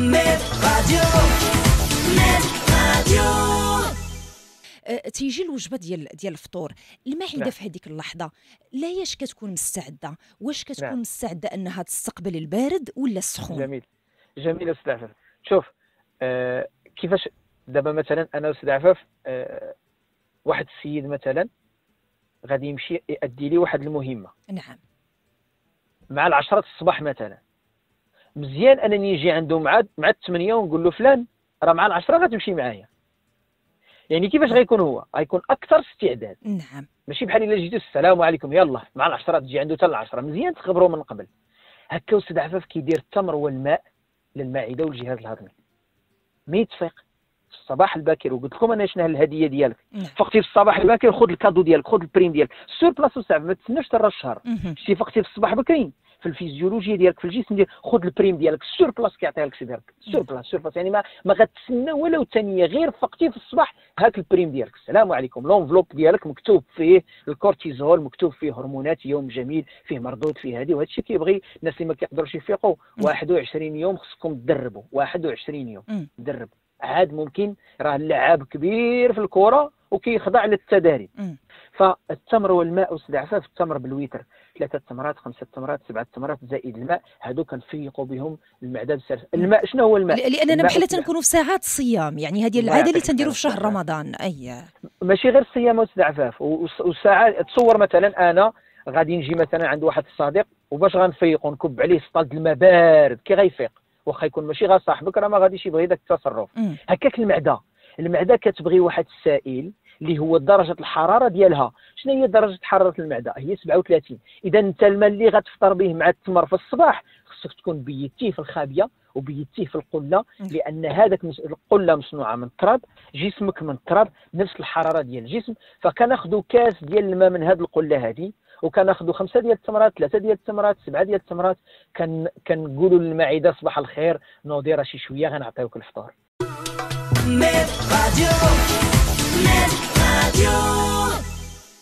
ميد راديو. تيجي الوجبه ديال الفطور، المعده في هذيك اللحظه لا ياش كتكون مستعده، واش كتكون مستعده انها تستقبل البارد ولا السخون؟ جميل استاذ عفاف. شوف كيفاش دابا مثلا انا استاذ عفاف واحد السيد مثلا غادي يمشي يؤدي لي واحد المهمه. نعم. مع 10 الصباح مثلا، مزيان انني نجي عنده مع 8 ونقول له فلان راه مع 10 غتمشي معايا. يعني كيفاش غيكون هو؟ غيكون اكثر استعداد. نعم. ماشي بحال الا جيتو السلام عليكم يلا مع 10 تجي عنده حتى 10. مزيان تخبروا من قبل. هكا استاذ عفاف كيدير التمر والماء للمعده والجهاز الهضمي. مي تفيق في الصباح الباكر، وقلت لكم انا شنو الهديه ديالك. فقتي في الصباح الباكر خذ الكادو ديالك، خذ البريم ديالك سور بلاصه ساعه، ما تسناش حتى الشهر. شتي فقتي في الصباح بكري في الفيزيولوجيا ديالك في الجسم ديالك، خذ البريم ديالك سور بلاص كيعطيها لك سيدي سور بلاص يعني ما غتسنى ولو ثانيه، غير فقتي في الصباح هاك البريم ديالك. السلام عليكم. لونفلوب ديالك مكتوب فيه الكورتيزول، مكتوب فيه هرمونات يوم جميل، فيه مردود، فيه هذه، وهذا الشيء كيبغي الناس اللي ما كيقدروش يفيقوا 21 يوم خصكم تدربوا. 21 يوم تدرب عاد ممكن. راه اللعاب كبير في الكره وكيخضع للتداريب. فالتمر والماء استاذ عفاف، التمر بالويتر 3 تمرات 5 تمرات 7 تمرات زائد الماء، هادو كنفيقوا بهم المعده بالسلس. الماء شنو هو الماء؟ لاننا بحال تنكونوا في ساعات الصيام، يعني هذه العاده اللي تنديروا في شهر رمضان. ماشي غير الصيام استاذ عفاف، والساعات. تصور مثلا انا غادي نجي مثلا عند واحد الصديق وباش غنفيق ونكب عليه سطال الماء بارد، كي غيفيق؟ واخا يكون ماشي غير صاحبك راه ما غاديش يبغي داك التصرف. هكاك المعده كتبغي واحد السائل اللي هو درجه الحراره ديالها. شنو هي درجه حراره المعده؟ هي 37. اذا انت الماء اللي غتفطر به مع التمر في الصباح خصك تكون بيتيه في الخابيه وبيتيه في القله، لان هذاك القله مصنوعه من التراب، جسمك من التراب، نفس الحراره ديال الجسم. فكناخذوا كاس ديال الماء من هذه القله هذه، وكناخذوا 5 ديال التمرات 3 ديال التمرات 7 ديال التمرات. كنقولوا للمعده صباح الخير، نوضي راه شي شويه غنعطيوك الفطور. ميد راديو.